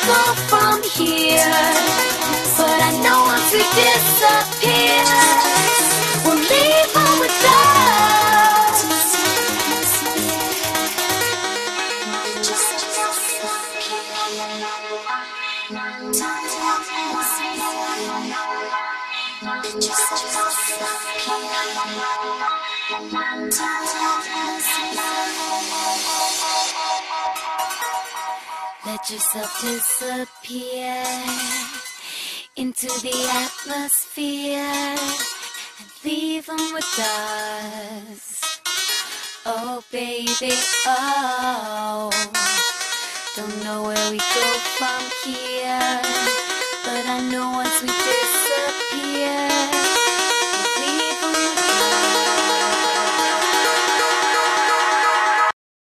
go from here, but I know once we disappear, we'll leave them with us. Let yourself disappear into the atmosphere and leave them with us. Oh baby, oh, don't know where we go from here, but I know once we disappear,